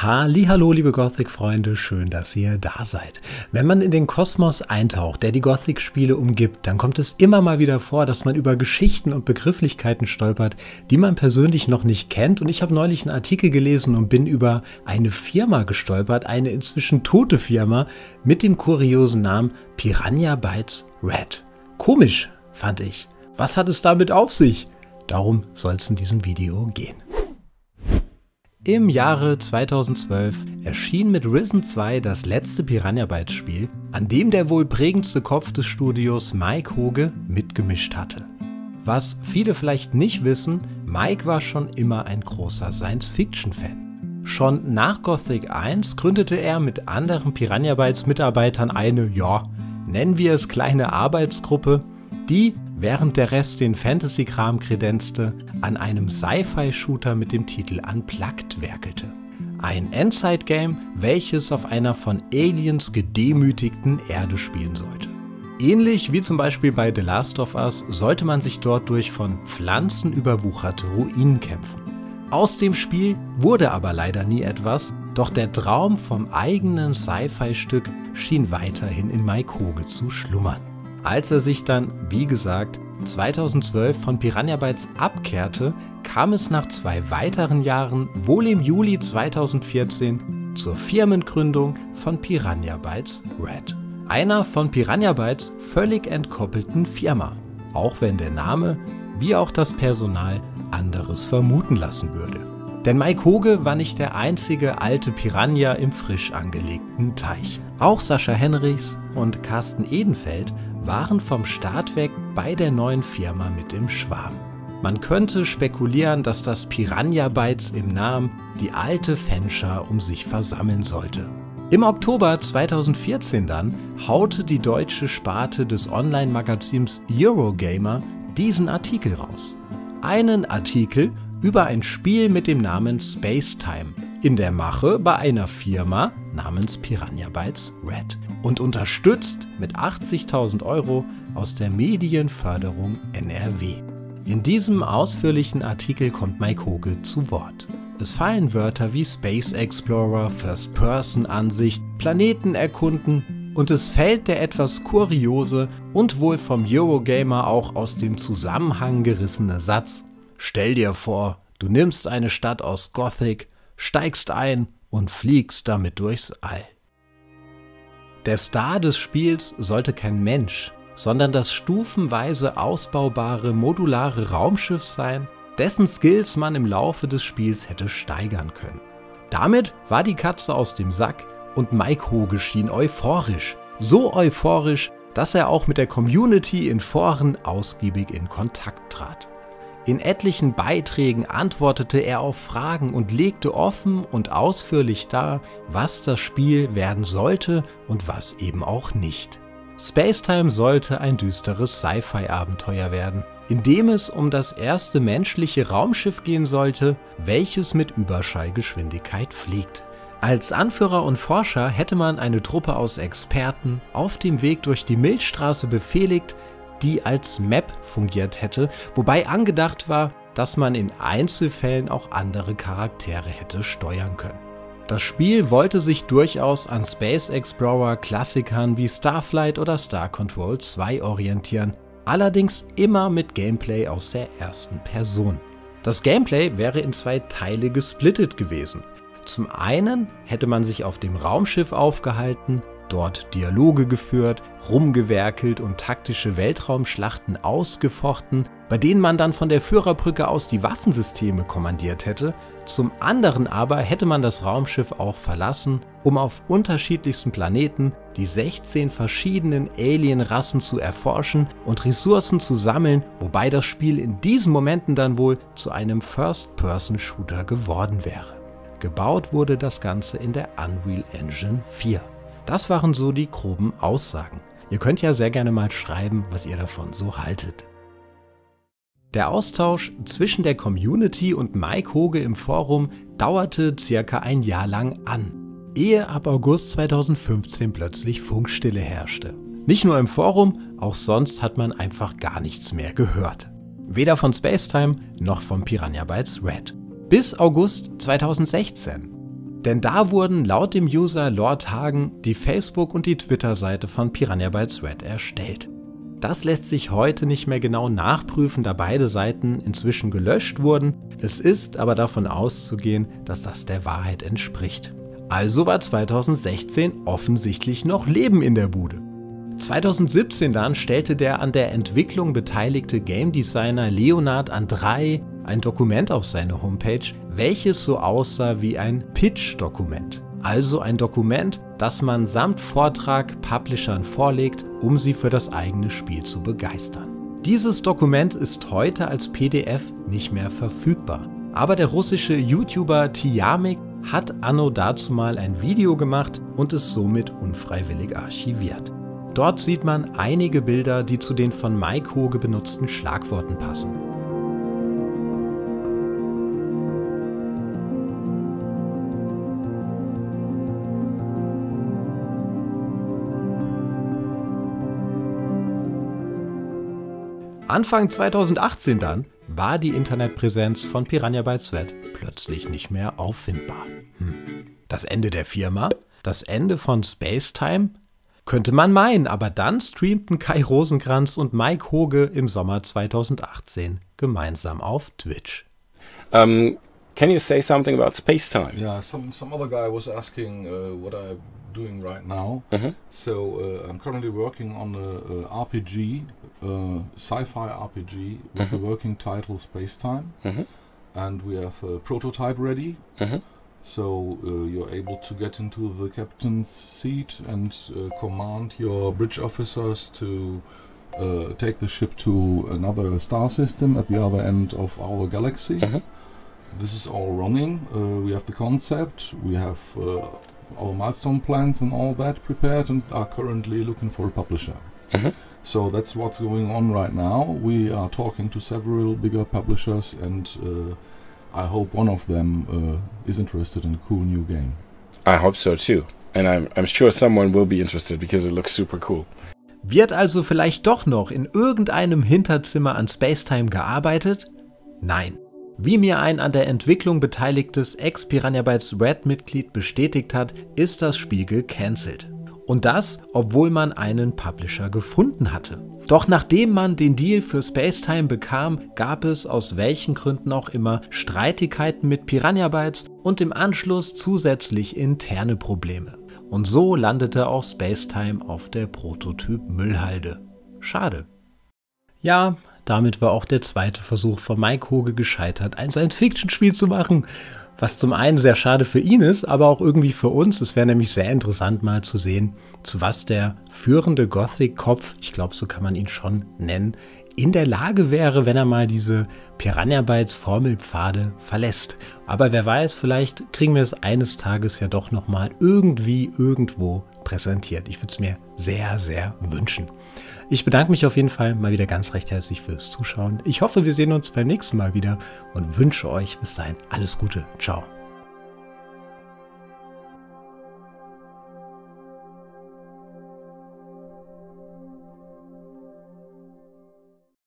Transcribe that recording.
Hallihallo, liebe Gothic-Freunde, schön, dass ihr da seid. Wenn man in den Kosmos eintaucht, der die Gothic-Spiele umgibt, dann kommt es immer mal wieder vor, dass man über Geschichten und Begrifflichkeiten stolpert, die man persönlich noch nicht kennt. Und ich habe neulich einen Artikel gelesen und bin über eine Firma gestolpert, eine inzwischen tote Firma mit dem kuriosen Namen Piranha Bytes Red. Komisch, fand ich. Was hat es damit auf sich? Darum soll es in diesem Video gehen. Im Jahre 2012 erschien mit Risen 2 das letzte Piranha Bytes Spiel, an dem der wohl prägendste Kopf des Studios, Mike Hoge, mitgemischt hatte. Was viele vielleicht nicht wissen, Mike war schon immer ein großer Science-Fiction-Fan. Schon nach Gothic 1 gründete er mit anderen Piranha Bytes Mitarbeitern eine, nennen wir es kleine Arbeitsgruppe, die, während der Rest den Fantasy-Kram kredenzte, an einem Sci-Fi-Shooter mit dem Titel Unplugged werkelte. Ein Endzeit-Game, welches auf einer von Aliens gedemütigten Erde spielen sollte. Ähnlich wie zum Beispiel bei The Last of Us sollte man sich dort durch von Pflanzen überwucherte Ruinen kämpfen. Aus dem Spiel wurde aber leider nie etwas, doch der Traum vom eigenen Sci-Fi-Stück schien weiterhin in Mike Hoge zu schlummern. Als er sich dann, wie gesagt, 2012 von Piranha Bytes abkehrte, kam es nach 2 weiteren Jahren, wohl im Juli 2014, zur Firmengründung von Piranha Bytes Red. Einer von Piranha Bytes völlig entkoppelten Firma, auch wenn der Name, wie auch das Personal, anderes vermuten lassen würde. Denn Mike Hoge war nicht der einzige alte Piranha im frisch angelegten Teich. Auch Sascha Henrichs und Carsten Edenfeld waren vom Start weg bei der neuen Firma mit im Schwarm. Man könnte spekulieren, dass das Piranha Bytes im Namen die alte Fanschar um sich versammeln sollte. Im Oktober 2014 dann haute die deutsche Sparte des Online-Magazins Eurogamer diesen Artikel raus. Einen Artikel über ein Spiel mit dem Namen Spacetime, in der Mache bei einer Firma namens Piranha Bytes Red und unterstützt mit 80.000 € aus der Medienförderung NRW. In diesem ausführlichen Artikel kommt Mike Hoge zu Wort. Es fallen Wörter wie Space Explorer, First-Person-Ansicht, Planeten erkunden und es fällt der etwas kuriose und wohl vom Eurogamer auch aus dem Zusammenhang gerissene Satz: Stell dir vor, du nimmst eine Stadt aus Gothic, steigst ein und fliegst damit durchs All. Der Star des Spiels sollte kein Mensch, sondern das stufenweise ausbaubare modulare Raumschiff sein, dessen Skills man im Laufe des Spiels hätte steigern können. Damit war die Katze aus dem Sack und Mike Hoge schien euphorisch. So euphorisch, dass er auch mit der Community in Foren ausgiebig in Kontakt trat. In etlichen Beiträgen antwortete er auf Fragen und legte offen und ausführlich dar, was das Spiel werden sollte und was eben auch nicht. Spacetime sollte ein düsteres Sci-Fi-Abenteuer werden, in dem es um das erste menschliche Raumschiff gehen sollte, welches mit Überschallgeschwindigkeit fliegt. Als Anführer und Forscher hätte man eine Truppe aus Experten auf dem Weg durch die Milchstraße befehligt, die als Map fungiert hätte, wobei angedacht war, dass man in Einzelfällen auch andere Charaktere hätte steuern können. Das Spiel wollte sich durchaus an Space Explorer Klassikern wie Starflight oder Star Control 2 orientieren, allerdings immer mit Gameplay aus der ersten Person. Das Gameplay wäre in 2 Teile gesplittet gewesen. Zum einen hätte man sich auf dem Raumschiff aufgehalten, dort Dialoge geführt, rumgewerkelt und taktische Weltraumschlachten ausgefochten, bei denen man dann von der Führerbrücke aus die Waffensysteme kommandiert hätte. Zum anderen aber hätte man das Raumschiff auch verlassen, um auf unterschiedlichsten Planeten die 16 verschiedenen Alien-Rassen zu erforschen und Ressourcen zu sammeln, wobei das Spiel in diesen Momenten dann wohl zu einem First-Person-Shooter geworden wäre. Gebaut wurde das Ganze in der Unreal Engine 4. Das waren so die groben Aussagen. Ihr könnt ja sehr gerne mal schreiben, was ihr davon so haltet. Der Austausch zwischen der Community und Mike Hoge im Forum dauerte circa ein Jahr lang an, ehe ab August 2015 plötzlich Funkstille herrschte. Nicht nur im Forum, auch sonst hat man einfach gar nichts mehr gehört. Weder von Spacetime noch von Piranha Bytes Red. Bis August 2016. Denn da wurden laut dem User Lord Hagen die Facebook- und die Twitter-Seite von Piranha Bytes Red erstellt. Das lässt sich heute nicht mehr genau nachprüfen, da beide Seiten inzwischen gelöscht wurden. Es ist aber davon auszugehen, dass das der Wahrheit entspricht. Also war 2016 offensichtlich noch Leben in der Bude. 2017 dann stellte der an der Entwicklung beteiligte Game Designer Leonard Andrei ein Dokument auf seine Homepage, welches so aussah wie ein Pitch-Dokument. Also ein Dokument, das man samt Vortrag Publishern vorlegt, um sie für das eigene Spiel zu begeistern. Dieses Dokument ist heute als PDF nicht mehr verfügbar. Aber der russische YouTuber Tiamik hat anno dazumal ein Video gemacht und es somit unfreiwillig archiviert. Dort sieht man einige Bilder, die zu den von Mike Hoge benutzten Schlagworten passen. Anfang 2018 dann war die Internetpräsenz von Piranha Bytes Red plötzlich nicht mehr auffindbar. Das Ende der Firma? Das Ende von Spacetime? Könnte man meinen, aber dann streamten Kai Rosenkranz und Mike Hoge im Sommer 2018 gemeinsam auf Twitch. Can you say something about Spacetime? Yeah, some other guy was asking what I'm doing right now. So I'm currently working on a RPG, sci-fi RPG with the working title Spacetime, and we have a prototype ready. So you're able to get into the captain's seat and command your bridge officers to take the ship to another star system at the other end of our galaxy. This is all running. We have the concept, we have our milestone plans and all that prepared, and are currently looking for a publisher. So that's what's going on right now. We are talking to several bigger publishers, and I hope one of them is interested in a cool new game. I hope so too. And I'm sure someone will be interested because it looks super cool. Wird also vielleicht doch noch in irgendeinem Hinterzimmer an Spacetime gearbeitet? Nein. Wie mir ein an der Entwicklung beteiligtes Ex-Piranha Bytes Red-Mitglied bestätigt hat, ist das Spiel gecancelt. Und das, obwohl man einen Publisher gefunden hatte. Doch nachdem man den Deal für Spacetime bekam, gab es aus welchen Gründen auch immer Streitigkeiten mit Piranha Bytes und im Anschluss zusätzlich interne Probleme. Und so landete auch Spacetime auf der Prototyp-Müllhalde. Schade. Ja, damit war auch der zweite Versuch von Mike Hoge gescheitert, ein Science-Fiction-Spiel zu machen. Was zum einen sehr schade für ihn ist, aber auch irgendwie für uns. Es wäre nämlich sehr interessant mal zu sehen, zu was der führende Gothic-Kopf, ich glaube, so kann man ihn schon nennen, in der Lage wäre, wenn er mal diese Piranha Bytes Formelpfade verlässt. Aber wer weiß, vielleicht kriegen wir es eines Tages ja doch nochmal irgendwie irgendwo präsentiert. Ich würde es mir sehr, sehr wünschen. Ich bedanke mich auf jeden Fall mal wieder ganz recht herzlich fürs Zuschauen. Ich hoffe, wir sehen uns beim nächsten Mal wieder und wünsche euch bis dahin alles Gute. Ciao.